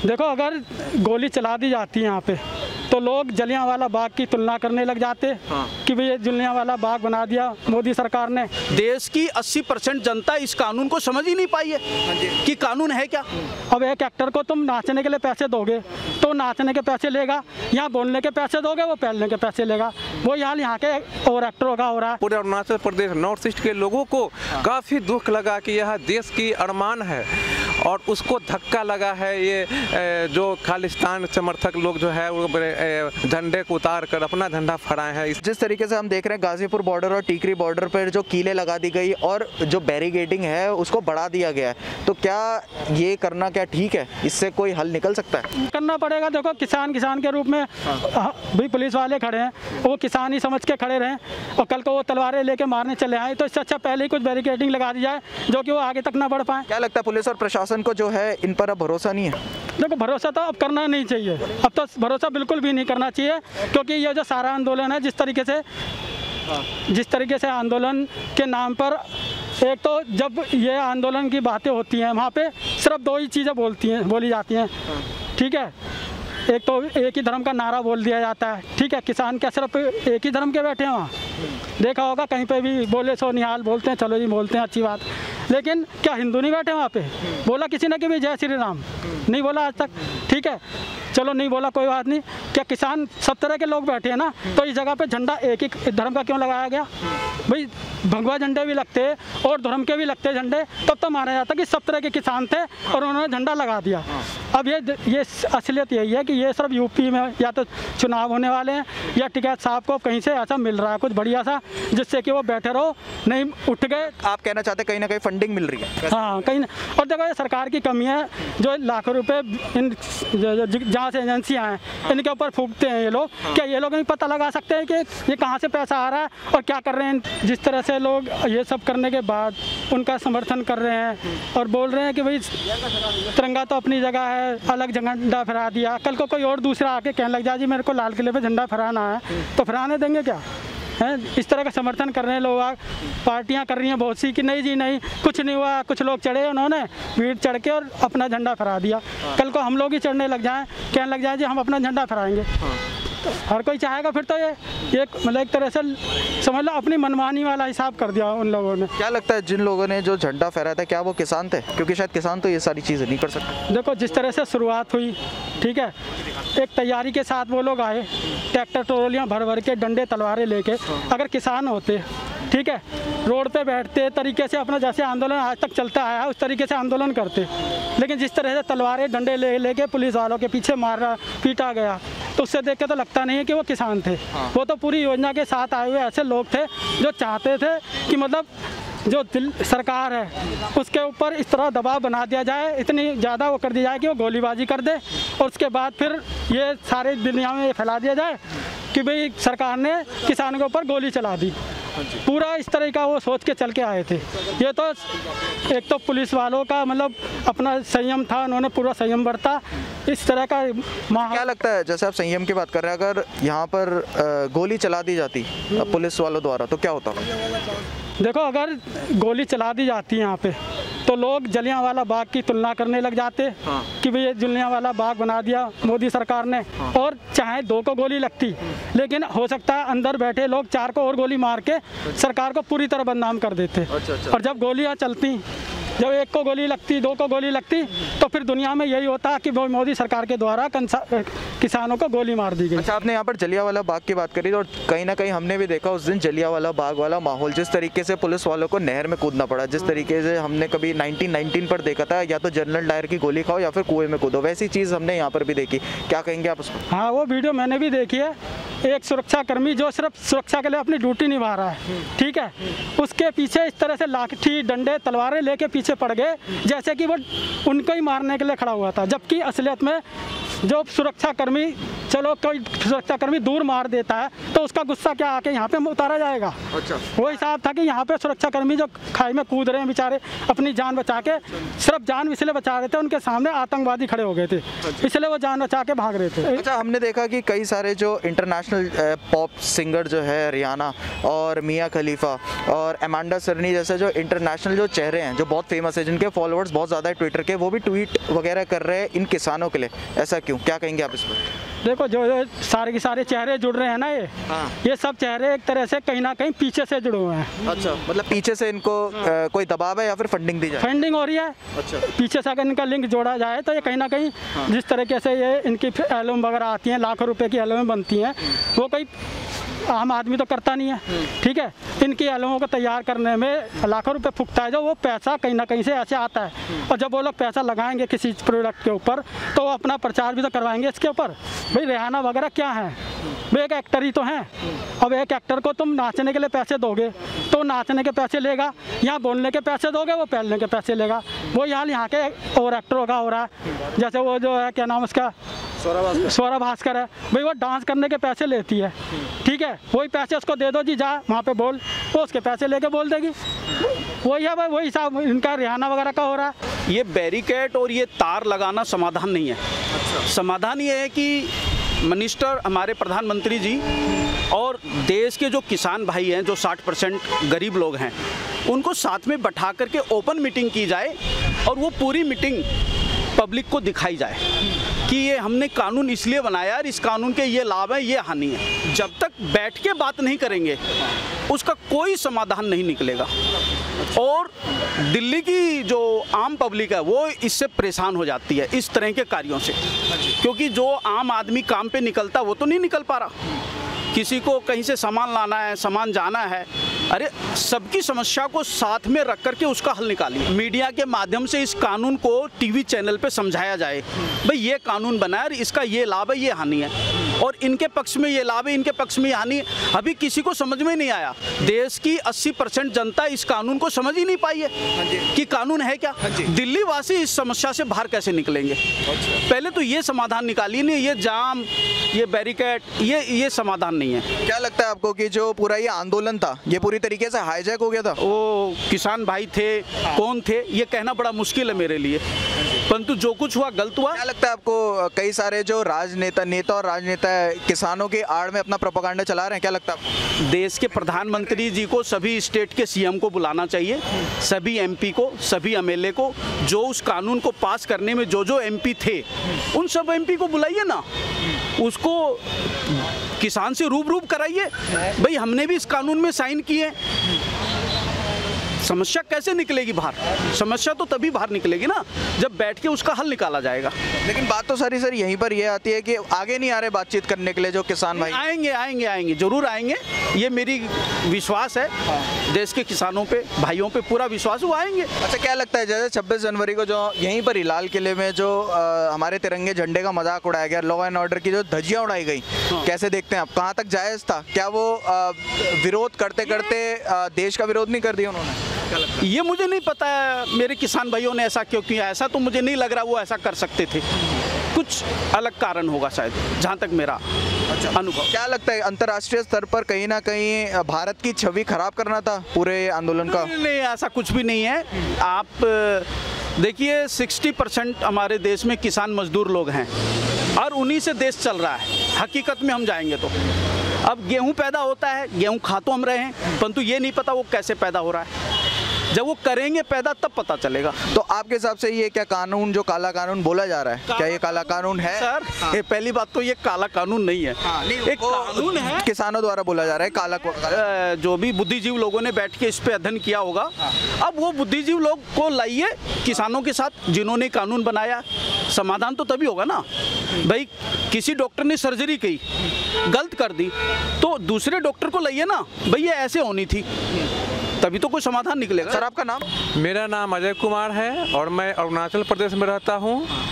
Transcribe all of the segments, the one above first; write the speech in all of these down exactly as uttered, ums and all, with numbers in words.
देखो, अगर गोली चला दी जाती है यहाँ पे तो लोग जलियांवाला बाग की तुलना करने लग जाते हैं। हाँ। कि भाई ये जलियांवाला बाग बना दिया मोदी सरकार ने। देश की अस्सी परसेंट जनता इस कानून को समझ ही नहीं पाई है कि कानून है क्या। अब एक एक्टर को तुम नाचने के लिए पैसे दोगे तो नाचने के पैसे लेगा, यहाँ बोलने के पैसे दोगे वो पहनने के पैसे लेगा। वो यहाँ यहाँ के और एक्टरों का हो रहा है। पूरे अरुणाचल प्रदेश नॉर्थ ईस्ट के लोगों को काफ़ी दुख लगा कि यह देश की अरमान है और उसको धक्का लगा है। ये जो खालिस्तान समर्थक लोग जो है वो झंडे को उतार कर अपना झंडा फहराए हैं। जिस तरीके से हम देख रहे हैं गाजीपुर बॉर्डर और टीकरी बॉर्डर पर जो कीलें लगा दी गई और जो बैरिकेडिंग है उसको बढ़ा दिया गया है, तो क्या ये करना क्या ठीक है? इससे कोई हल निकल सकता है? करना पड़ेगा। देखो, किसान किसान के रूप में भी पुलिस वाले खड़े हैं, वो किसान ही समझ के खड़े रहें और कल को वो तलवारें लेके मारने चले आए तो इससे अच्छा पहले ही कुछ बैरिकेडिंग लगा दी जाए जो कि वो आगे तक ना बढ़ पाए। क्या लगता है पुलिस और प्रशासन को जो है इन पर अब भरोसा नहीं है? देखो, भरोसा तो अब करना नहीं चाहिए, अब तो भरोसा बिल्कुल भी नहीं करना चाहिए, क्योंकि ये जो सारा आंदोलन है जिस तरीके से जिस तरीके से आंदोलन के नाम पर, एक तो जब ये आंदोलन की बातें होती हैं वहाँ पे सिर्फ दो ही चीज़ें बोलती हैं बोली जाती हैं, ठीक है। एक तो एक ही धर्म का नारा बोल दिया जाता है, ठीक है। किसान क्या सिर्फ एक ही धर्म के बैठे हैं वहाँ? देखा होगा कहीं पे भी बोले सो निहाल बोलते हैं, चलो जी बोलते हैं, अच्छी बात। लेकिन क्या हिंदू नहीं बैठे वहाँ पे? बोला किसी ने कि भाई जय श्री राम? नहीं बोला आज तक, ठीक है। चलो नहीं बोला, कोई बात नहीं। क्या किसान सब तरह के लोग बैठे हैं ना, तो इस जगह पे झंडा एक ही धर्म का क्यों लगाया गया? भाई भगवा झंडे भी लगते और धर्म के भी लगते झंडे, तब तो माना जाता कि सब तरह के किसान थे और उन्होंने झंडा लगा दिया। अब ये ये असलियत यही है कि ये सिर्फ यूपी में या तो चुनाव होने वाले हैं या टिकैत साहब को कहीं से ऐसा मिल रहा है कुछ बढ़िया सा जिससे कि वो बैठे रहो, नहीं उठ गए। आप कहना चाहते कहीं ना कहीं फंडिंग मिल रही है? हाँ, कहीं। और देखो, ये सरकार की कमी है जो लाखों रुपए इन जहाँ से एजेंसियाँ हैं इनके ऊपर फूकते हैं ये लोग। क्या ये लोग नहीं पता लगा सकते हैं कि ये कहाँ से पैसा आ रहा है और क्या कर रहे हैं? जिस तरह से लोग ये सब करने के बाद उनका समर्थन कर रहे हैं और बोल रहे हैं कि भाई तिरंगा तो अपनी जगह है, अलग झंडा फहरा दिया। कल को कोई और दूसरा आके कहने लग जाए जी मेरे को लाल किले पे झंडा फहराना है, तो फहराने देंगे क्या? हैं, इस तरह का समर्थन कर रहे हैं लोग। पार्टियां कर रही हैं बहुत सी कि नहीं जी नहीं, कुछ नहीं हुआ, कुछ लोग चढ़े उन्होंने भीड़ चढ़ के और अपना झंडा फहरा दिया। कल को हम लोग ही चढ़ने लग जाएं, कहने लग जाए जी हम अपना झंडा फहराएंगे, तो हर कोई चाहेगा फिर तो ये ये मतलब एक तरह से समझ लो अपनी मनमानी वाला हिसाब कर दिया उन लोगों ने। क्या लगता है जिन लोगों ने जो झंडा फहराया था क्या वो किसान थे? क्योंकि शायद किसान तो ये सारी चीज़ें नहीं कर सकते। देखो, जिस तरह से शुरुआत हुई, ठीक है, एक तैयारी के साथ वो लोग आए, ट्रैक्टर ट्रोलियाँ भर भर के डंडे तलवारें लेके। अगर किसान होते, ठीक है, रोड पे बैठते तरीके से अपना जैसे आंदोलन आज तक चलता आया उस तरीके से आंदोलन करते, लेकिन जिस तरह से तलवारें डंडे ले लेके पुलिस वालों के पीछे मारा पीटा गया तो उससे देख के तो लगता नहीं है कि वो किसान थे। हाँ। वो तो पूरी योजना के साथ आए हुए ऐसे लोग थे जो चाहते थे कि मतलब जो दिल सरकार है उसके ऊपर इस तरह दबाव बना दिया जाए, इतनी ज़्यादा वो कर दी जाए कि वो गोलीबाजी कर दे और उसके बाद फिर ये सारी दुनिया में ये फैला दिया जाए कि भाई सरकार ने किसानों के ऊपर गोली चला दी। पूरा इस तरह का वो सोच के चल के आए थे। ये तो एक तो पुलिस वालों का मतलब अपना संयम था, उन्होंने पूरा संयम बरता। इस तरह का माहौल। क्या लगता है जैसे आप संयम की बात कर रहे हैं, अगर यहाँ पर गोली चला दी जाती पुलिस वालों द्वारा तो क्या होता? देखो, अगर गोली चला दी जाती है यहाँ पे तो लोग जलियांवाला बाग की तुलना करने लग जाते। हाँ। कि भाई ये जलियांवाला बाग बना दिया मोदी सरकार ने। हाँ। और चाहे दो को गोली लगती, लेकिन हो सकता है अंदर बैठे लोग चार को और गोली मार के सरकार को पूरी तरह बदनाम कर देते। अच्छा, अच्छा। और जब गोलियां चलती, जब एक को गोली लगती, दो को गोली लगती, तो फिर दुनिया में यही होता कि मोदी सरकार के द्वारा किसानों को गोली मार दी गई। अच्छा, आपने यहाँ पर जलियांवाला बाग की बात करी और कहीं ना कहीं हमने भी देखा उस दिन जलियांवाला बाग वाला माहौल, जिस तरीके से पुलिस वालों को नहर में कूदना पड़ा, जिस तरीके से हमने कभी नाइनटीन नाइनटीन पर देखा था या तो जनरल डायर की गोली खाओ या फिर कुएं में कूदो, वैसी चीज़ हमने यहाँ पर भी देखी। क्या कहेंगे आप उसको? हाँ, वो वीडियो मैंने भी देखी है। एक सुरक्षाकर्मी जो सिर्फ सुरक्षा के लिए अपनी ड्यूटी निभा रहा है, ठीक है, उसके पीछे इस तरह से लाठी डंडे तलवारें लेके पीछे पड़ गए जैसे कि वो उनको ही मारने के लिए खड़ा हुआ था, जबकि असलियत में जो सुरक्षाकर्मी चलो कोई सुरक्षाकर्मी दूर मार देता है तो उसका गुस्सा क्या आके यहाँ पे उतारा जाएगा। अच्छा, वो हिसाब था कि यहाँ पे सुरक्षाकर्मी जो खाई में कूद रहे हैं बेचारे अपनी जान बचा के, सिर्फ जान इसलिए बचा रहे थे, उनके सामने आतंकवादी खड़े हो गए थे इसलिए वो जान बचा के भाग रहे थे। अच्छा, हमने देखा कि कई सारे जो इंटरनेशनल पॉप सिंगर जो है रियाना और मिया खलीफा और अमांडा सरनी जैसे जो इंटरनेशनल जो चेहरे हैं जो बहुत फेमस है, जिनके फॉलोअर्स बहुत ज़्यादा है ट्विटर के, वो भी ट्वीट वगैरह कर रहे हैं इन किसानों के लिए। ऐसा क्यों, क्या कहेंगे आप इस पर? देखो जो जो सारे के सारे चेहरे जुड़ रहे हैं ना, ये हाँ। ये सब चेहरे एक तरह से कहीं ना कहीं पीछे से जुड़े हुए हैं। अच्छा, मतलब पीछे से इनको आ, कोई दबाव है या फिर फंडिंग दी जाए? फंडिंग हो रही है। अच्छा, पीछे से अगर इनका लिंक जोड़ा जाए तो ये कहीं ना कहीं जिस तरीके से ये इनकी एल्बम वगैरह आती हैं, लाखों रुपए की एल्बम बनती हैं, वो कोई आम आदमी तो करता नहीं है। ठीक है, इनकी एल्बमों को तैयार करने में लाखों रुपए फूकता है जो, वो पैसा कहीं ना कहीं से ऐसे आता है। और जब वो लोग पैसा लगाएंगे किसी प्रोडक्ट के ऊपर तो वो अपना प्रचार भी तो करवाएंगे इसके ऊपर। भाई रिहाना वगैरह क्या है, वो एक एक्टर ही तो हैं। अब एक एक्टर को तुम नाचने के लिए पैसे दोगे तो नाचने के पैसे लेगा, यहाँ बोलने के पैसे दोगे वो पहनने के पैसे लेगा। वो यहाँ यहाँ के और एक्टरों का हो रहा है, जैसे वो जो है क्या नाम उसका, स्वरा भास्कर है, भाई वो डांस करने के पैसे लेती है। ठीक है, वही पैसे उसको दे दो जी, जा वहाँ पे बोल, वो उसके पैसे लेके बोल देगी। वही है भाई, वही हिसाब इनका रिहाना वगैरह का हो रहा है। ये बैरिकेड और ये तार लगाना समाधान नहीं है। समाधान ये है कि मिनिस्टर हमारे प्रधानमंत्री जी और देश के जो किसान भाई हैं, जो साठ परसेंट गरीब लोग हैं, उनको साथ में बैठा करके ओपन मीटिंग की जाए और वो पूरी मीटिंग पब्लिक को दिखाई जाए कि ये हमने कानून इसलिए बनाया और इस कानून के ये लाभ है, ये हानि है। जब तक बैठ के बात नहीं करेंगे उसका कोई समाधान नहीं निकलेगा। और दिल्ली की जो आम पब्लिक है वो इससे परेशान हो जाती है इस तरह के कार्यों से, क्योंकि जो आम आदमी काम पे निकलता वो तो नहीं निकल पा रहा। किसी को कहीं से सामान लाना है, सामान जाना है, अरे सबकी समस्या को साथ में रख करके उसका हल निकालिए। मीडिया के माध्यम से इस कानून को टीवी चैनल पे समझाया जाए, भाई ये कानून बना है, इसका ये लाभ है, ये हानि है, और इनके पक्ष में ये लाभ है, इनके पक्ष में ये हानि है। अभी किसी को समझ में नहीं आया। देश की अस्सी परसेंट जनता इस कानून को समझ ही नहीं पाई है कि कानून है क्या। दिल्ली वासी इस समस्या से बाहर कैसे निकलेंगे? पहले तो ये समाधान निकालिए, नहीं ये जाम, ये बैरिकेड, ये ये समाधान नहीं है। क्या लगता है आपको कि जो पूरा ये आंदोलन था ये पूरी तरीके से हाईजैक हो गया था? वो किसान भाई थे, कौन थे ये कहना बड़ा मुश्किल है मेरे लिए, परंतु जो कुछ हुआ गलत हुआ। क्या लगता है आपको कई सारे जो राजनेता नेता और राजनेता किसानों के आड़ में अपना प्रोपेगेंडा चला रहे हैं, क्या लगता है आपको? देश के प्रधानमंत्री जी को सभी स्टेट के सीएम को बुलाना चाहिए, सभी एमपी को, सभी एमएलए को, जो उस कानून को पास करने में जो जो एमपी थे उन सब एमपी को बुलाइए ना, उसको किसान से रूबरू कराइए, भाई हमने भी इस कानून में साइन किए। समस्या कैसे निकलेगी बाहर? समस्या तो तभी बाहर निकलेगी ना जब बैठ के उसका हल निकाला जाएगा। लेकिन बात तो सारी सर यहीं पर ये आती है कि आगे नहीं आ रहे बातचीत करने के लिए जो किसान भाई। आएंगे आएंगे आएंगे जरूर आएंगे, ये मेरी विश्वास है। देश के किसानों पे, भाइयों पे पूरा विश्वास, वो आएंगे। अच्छा, क्या लगता है जैसे छब्बीस जनवरी को जो यहीं पर ही लाल किले में जो आ, हमारे तिरंगे झंडे का मजाक उड़ाया गया, लॉ एंड ऑर्डर की जो धज्जियां उड़ाई गई, कैसे देखते हैं आप? कहाँ तक जायज़ था? क्या वो आ, विरोध करते करते आ, देश का विरोध नहीं कर दिया उन्होंने? ये मुझे नहीं पता है मेरे किसान भाइयों ने ऐसा क्यों किया। ऐसा तो मुझे नहीं लग रहा वो ऐसा कर सकते थे, कुछ अलग कारण होगा शायद, जहाँ तक मेरा अनुभव। क्या लगता है अंतर्राष्ट्रीय स्तर पर कहीं ना कहीं भारत की छवि खराब करना था पूरे आंदोलन का? नहीं, नहीं ऐसा कुछ भी नहीं है। आप देखिए साठ परसेंट हमारे देश में किसान मजदूर लोग हैं और उन्हीं से देश चल रहा है। हकीकत में हम जाएंगे तो अब गेहूं पैदा होता है, गेहूं खा तो हम रहे हैं, परंतु ये नहीं पता वो कैसे पैदा हो रहा है। जब वो करेंगे पैदा तब पता चलेगा। तो आपके हिसाब से ये क्या कानून, जो काला कानून बोला जा रहा है, क्या ये काला कानून है? सर हाँ। ये पहली बात तो ये काला कानून नहीं है। हाँ, नहीं, एक कानून है, किसानों द्वारा बोला जा रहा है काला, काला। जो भी बुद्धिजीवी लोगों ने बैठ के इस पे अध्ययन किया होगा। हाँ। अब वो बुद्धिजीवी लोग को लाइए किसानों के साथ, जिन्होंने कानून बनाया, समाधान तो तभी होगा ना। भाई किसी डॉक्टर ने सर्जरी की, गलत कर दी, तो दूसरे डॉक्टर को लाइए ना, भाई ये ऐसे होनी थी, तभी तो कोई समाधान निकलेगा। सर आपका नाम? मेरा नाम अजय कुमार है और मैं अरुणाचल प्रदेश में रहता हूँ।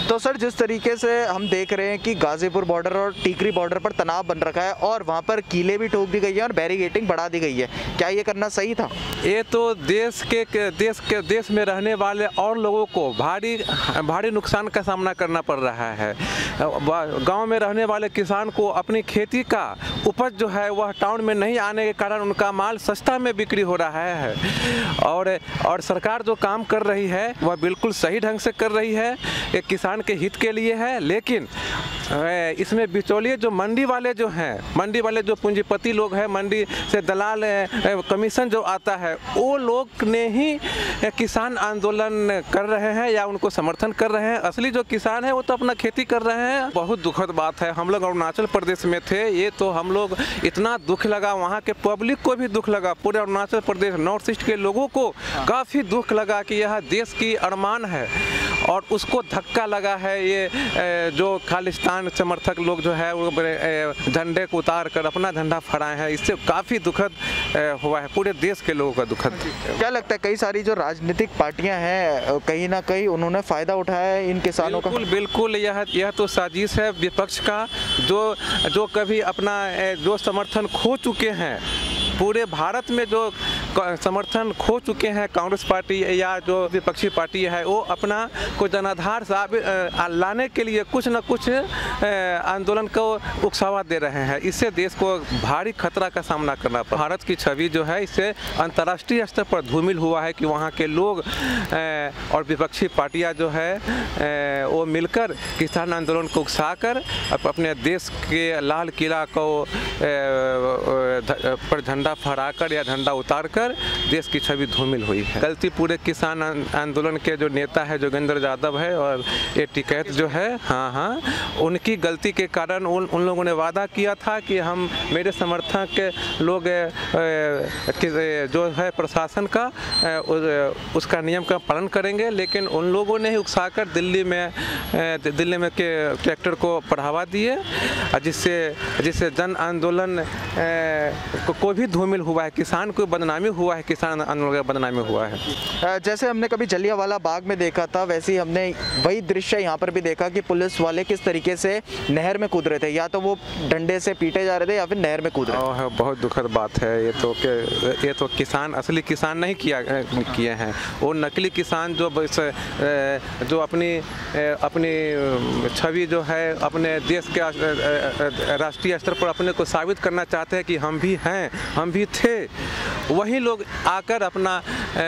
तो सर जिस तरीके से हम देख रहे हैं कि गाजीपुर बॉर्डर और टीकरी बॉर्डर पर तनाव बन रखा है और वहाँ पर कीलें भी ठोक दी गई है और बैरिकेडिंग बढ़ा दी गई है, क्या ये करना सही था? ये तो देश के देश के देश में रहने वाले और लोगों को भारी भारी नुकसान का सामना करना पड़ रहा है। गांव में रहने वाले किसान को अपनी खेती का उपज जो है वह टाउन में नहीं आने के कारण उनका माल सस्ता में बिक्री हो रहा है और और सरकार जो काम कर रही है वह बिल्कुल सही ढंग से कर रही है, ये किसान के हित के लिए है। लेकिन इसमें बिचौलिए जो मंडी वाले जो हैं, मंडी वाले जो पूंजीपति लोग हैं, मंडी से दलाल कमीशन जो आता है, वो लोग ने ही किसान आंदोलन कर रहे हैं या उनको समर्थन कर रहे हैं। असली जो किसान है वो तो अपना खेती कर रहे हैं। बहुत दुखद बात है। हम लोग अरुणाचल प्रदेश में थे, ये तो हम लोग इतना दुख लगा, वहाँ के पब्लिक को भी दुख लगा, पूरे अरुणाचल प्रदेश नॉर्थ ईस्ट के लोगों को काफ़ी दुख लगा कि यह देश की अरमान है और उसको धक्का लगा है। ये जो खालिस्तान समर्थक लोग जो है वो झंडे को उतार कर अपना झंडा फहराए हैं, इससे काफ़ी दुखद हुआ है, पूरे देश के लोगों का दुखद। क्या लगता है कई सारी जो राजनीतिक पार्टियां हैं कहीं ना कहीं उन्होंने फ़ायदा उठाया है इन किसानों का? बिल्कुल बिल्कुल, यह यह तो साजिश है विपक्ष का, जो जो कभी अपना जो समर्थन खो चुके हैं, पूरे भारत में जो समर्थन खो चुके हैं कांग्रेस पार्टी या जो विपक्षी पार्टी है, वो अपना को जनाधार लाने के लिए कुछ न कुछ आंदोलन को उकसावा दे रहे हैं। इससे देश को भारी खतरा का सामना करना पड़ा। भारत की छवि जो है इससे अंतर्राष्ट्रीय स्तर पर धूमिल हुआ है कि वहाँ के लोग और विपक्षी पार्टियाँ जो है वो मिलकर किसान आंदोलन को उकसाकर अपने देश के लाल किला को पर झंडा फहराकर या झंडा उतारकर देश की छवि धूमिल हुई है। गलती पूरे किसान आंदोलन के जो नेता है जोगेंद्र यादव है और ये टिकैत जो है, हाँ हाँ उनकी गलती के कारण उन उन लोगों ने वादा किया था कि हम मेरे समर्थक लोग जो है प्रशासन का उसका नियम का पालन करेंगे, लेकिन उन लोगों ने ही उकसाकर दिल्ली में दिल्ली में के ट्रैक्टर को बढ़ावा दिए, जिससे जिससे जन आंदोलन को भी धूमिल हुआ है, किसान को बदनामी हुआ है, किसान आंदोलन का बदनामी हुआ है। जैसे हमने कभी जलियांवाला बाग में देखा था, वैसे ही हमने वही दृश्य यहाँ पर भी देखा कि पुलिस वाले किस तरीके से नहर में कूद रहे थे, या तो वो डंडे से पीटे जा रहे थे या फिर नहर में कूद रहे थे। बहुत दुखद बात है ये तो कि ये तो किसान असली किसान नहीं किया किए हैं, वो नकली किसान जो जो अपनी अपनी छवि जो है अपने देश के राष्ट्रीय स्तर पर अपने को साबित करना चाहते हैं कि हम भी हैं, हम भी थे, वही लोग आकर अपना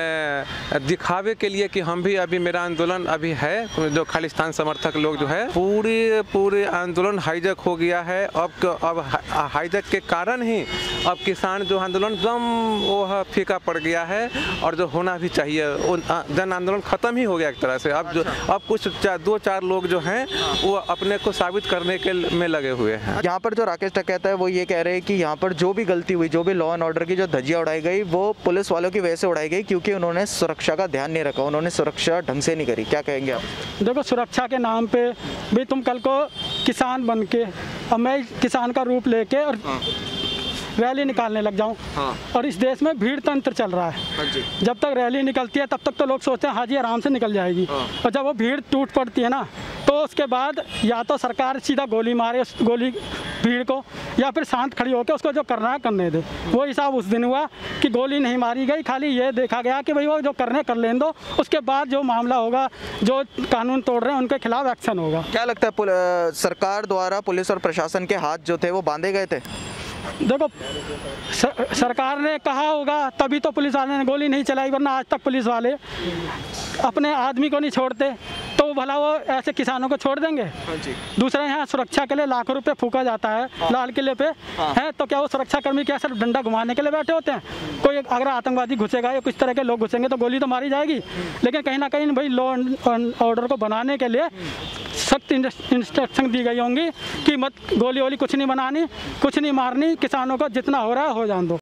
दिखावे के लिए कि हम भी अभी मेरा आंदोलन अभी है, जो खालिस्तान समर्थक लोग जो है पूरी पूरे आंदोलन हाईजैक हो गया है। अब अब हाईजैक के कारण ही अब किसान जो आंदोलन एकदम वो फीका पड़ गया है और जो होना भी चाहिए जन आंदोलन ख़त्म ही हो गया एक तरह से। अब जो अब कुछ चा, दो चार लोग जो हैं वो अपने को साबित करने के में लगे हुए हैं। यहाँ पर जो राकेश टकैत है वो ये कह रहे हैं कि यहाँ पर जो भी गलती हुई, जो भी लॉ एंड ऑर्डर की जो धज्जियाँ उड़ाई गई वो पुलिस वालों की वजह से उड़ाई गई, क्योंकि उन्होंने सुरक्षा का ध्यान नहीं रखा, उन्होंने सुरक्षा ढंग से नहीं करी। क्या कहेंगे आप? देखो, सुरक्षा के नाम पे भी तुम कल को किसान बन के और मैं किसान का रूप लेके और रैली निकालने लग जाऊं, हाँ। और इस देश में भीड़ तंत्र चल रहा है, हाँ जी। जब तक रैली निकलती है तब तक तो लोग सोचते हैं हाँ जी आराम से निकल जाएगी, हाँ। और जब वो भीड़ टूट पड़ती है ना, तो उसके बाद या तो सरकार सीधा गोली मारे उस गोली भीड़ को, या फिर शांत खड़ी होकर उसको जो करना है करने दे। वो हिसाब उस दिन हुआ कि गोली नहीं मारी गई, खाली ये देखा गया कि भाई वो जो करने कर लें दो, उसके बाद जो मामला होगा, जो कानून तोड़ रहे हैं उनके खिलाफ एक्शन होगा। क्या लगता है सरकार द्वारा पुलिस और प्रशासन के हाथ जो थे वो बांधे गए थे? देखो, सर, सरकार ने कहा होगा तभी तो पुलिस वाले ने गोली नहीं चलाई, वरना आज तक पुलिस वाले अपने आदमी को नहीं छोड़ते, तो भला वो ऐसे किसानों को छोड़ देंगे? दूसरे यहाँ सुरक्षा के लिए लाखों रुपए फूका जाता है, हाँ। लाल किले पे, हाँ। है तो क्या वो सुरक्षा कर्मी क्या सिर्फ डंडा घुमाने के लिए बैठे होते हैं? कोई अगर आतंकवादी घुसेगा या कुछ तरह के लोग घुसेंगे तो गोली तो मारी जाएगी, लेकिन कहीं ना कहीं भाई लॉ एंड ऑर्डर को बनाने के लिए सख्त इंस्ट्रक्शन दी गई होंगी कि मत गोली वोली कुछ नहीं बनानी, कुछ नहीं मारनी, किसानों को जितना हो रहा है हो जान दो।